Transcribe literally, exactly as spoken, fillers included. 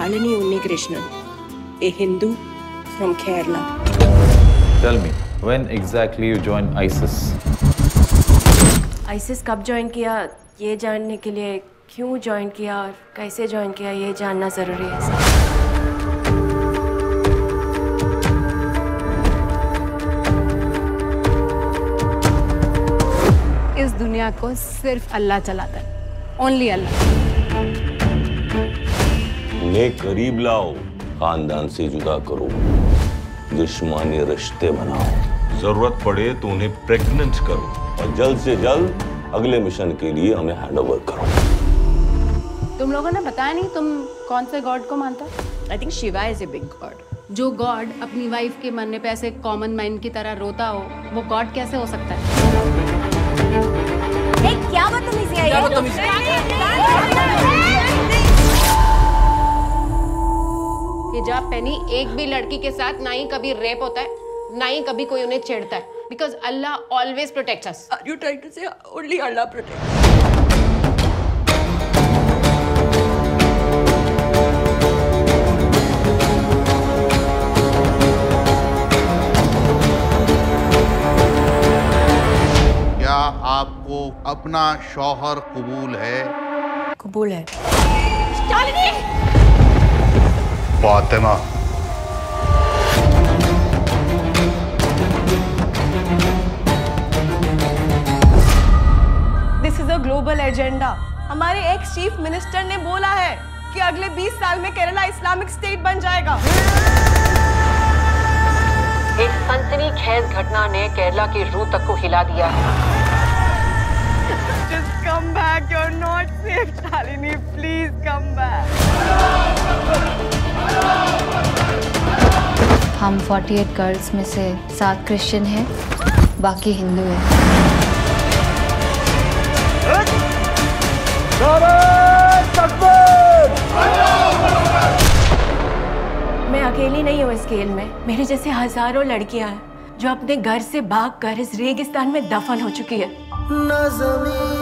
Shalini Unnikrishnan, a Hindu from Kerala. Tell me, when exactly you joined ISIS? ISIS कब join किया ये जानने के लिए क्यों ज्वाइन किया और कैसे ज्वाइन किया ये जानना ज़रूरी है सर। इस दुनिया को सिर्फ अल्लाह चलाता है, ओनली अल्लाह। उन्हें करीब लाओ, खानदान से जुदा करो, दुश्मनी रिश्ते बनाओ, जरूरत पड़े तो उन्हें प्रेग्नेंट करो और जल्द से जल्द अगले मिशन के लिए हमें हैंडओवर करो। तुम लोगों ने बताया नहीं तुम कौन से गॉड को मानता? I think Shiva is a big God. जो गॉड अपनी वाइफ के मरने पे ऐसे कॉमन मैन की तरह रोता हो, वो गॉड कैसे हो सकता है? क्या बदतमीजी है ये? हिजाब पहनी एक भी लड़की के साथ ना ही कभी रेप होता है, ना ही कभी कोई उन्हें छेड़ता है, because Allah always protects us. Are you trying to say only Allah protects? क्या आपको अपना शौहर कबूल है? कबूल है। Fatima, this is a global agenda. हमारे एक्स चीफ मिनिस्टर ने बोला है कि अगले बीस साल में केरला इस्लामिक स्टेट बन जाएगा। एक सनसनीखेज घटना ने केरला की रूह तक को हिला दिया है। Just come back, you're not safe, Shalini. Please come back. हम अड़तालीस गर्ल्स में से सात क्रिश्चियन हैं, बाकी हिंदू हैं। मैं अकेली नहीं हूँ इस खेल में। मेरे जैसे हजारों लड़कियां हैं जो अपने घर से भागकर इस रेगिस्तान में दफन हो चुकी है।